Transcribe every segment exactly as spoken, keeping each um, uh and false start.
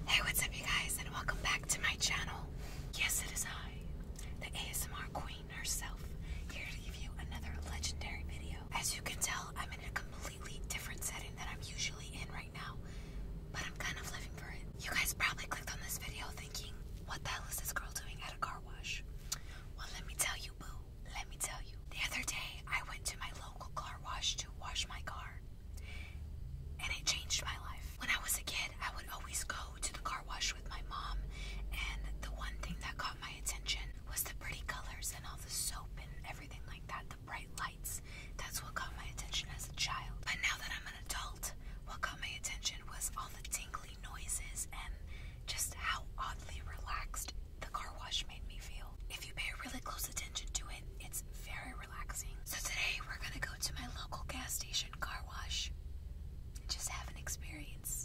Hey, what's up you guys, and welcome back to my channel. Yes, it is I, the A S M R queen herself, here to give you another legendary video. As you can tell, I'm in a completely different setting than I'm usually in right now, but I'm kind of living for it. You guys probably clicked on this video thinking, what the hell is this girl doing at a car wash? Well, let me tell you, boo. Let me tell you. The other day, I went to my local car wash to wash my car, and it changed my life. When I was a kid, I would always go to the car wash with my mom, and the one thing that caught my attention was the pretty colors and all the soap and everything like that, the bright lights. That's what caught my attention as a child. But now that I'm an adult, what caught my attention was all the tingly noises and just how oddly relaxed the car wash made me feel. If you pay really close attention to it, it's very relaxing. So today we're gonna go to my local gas station car wash and just have an experience.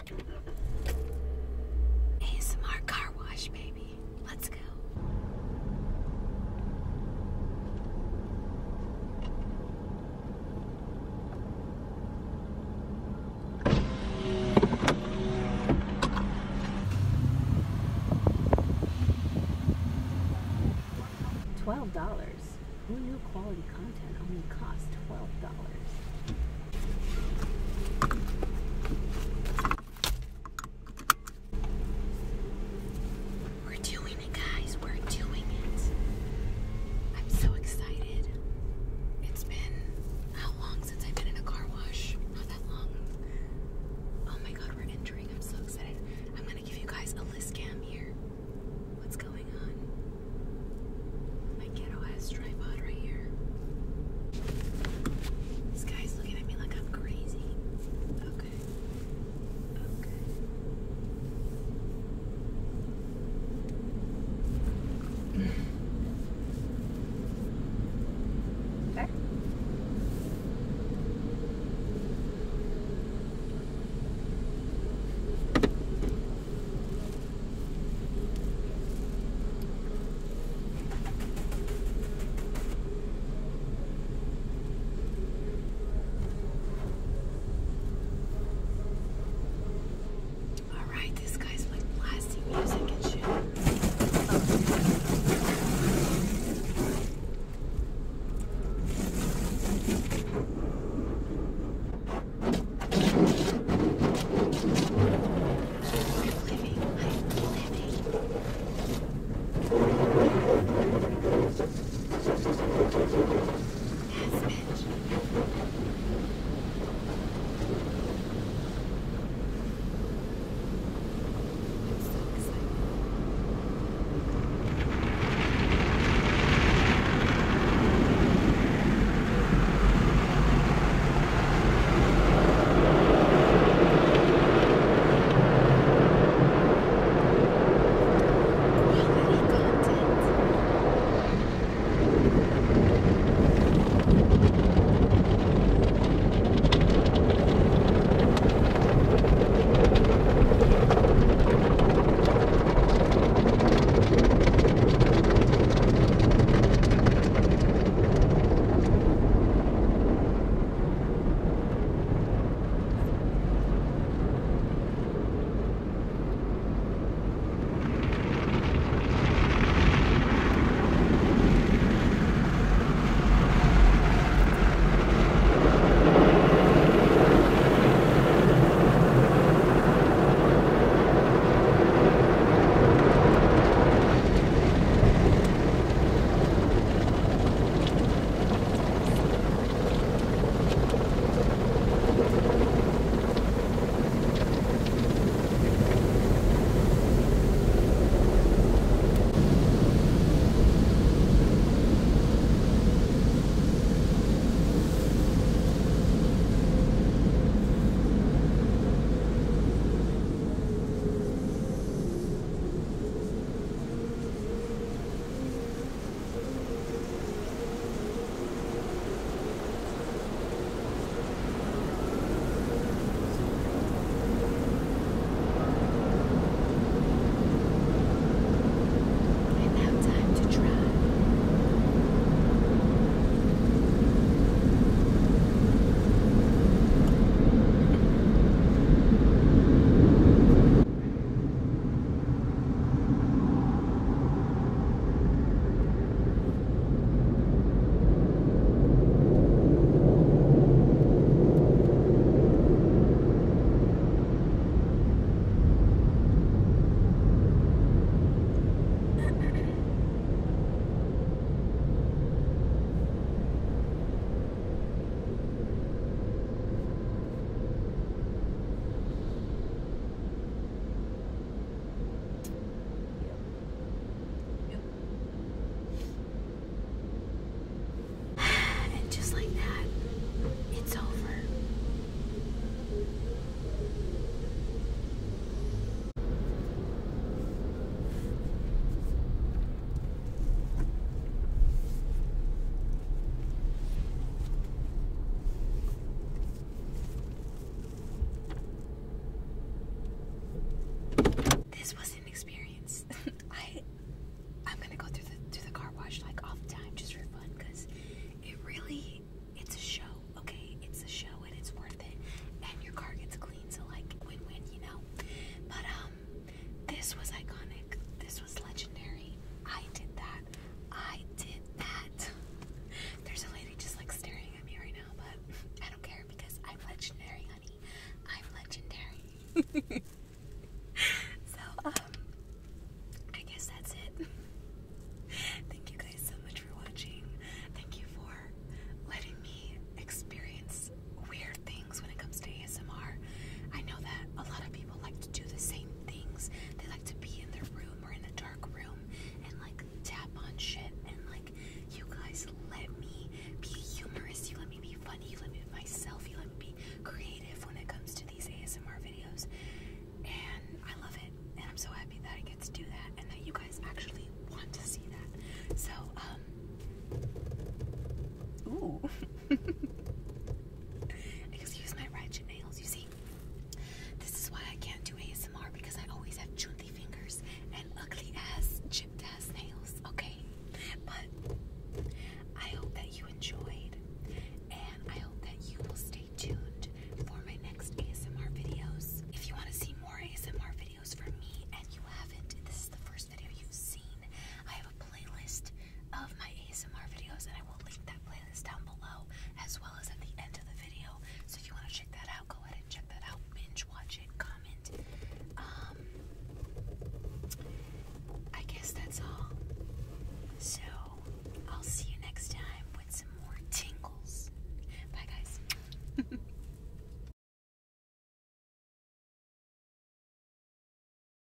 A S M R car wash, baby. Let's go. twelve dollars. Who knew quality content only cost twelve dollars?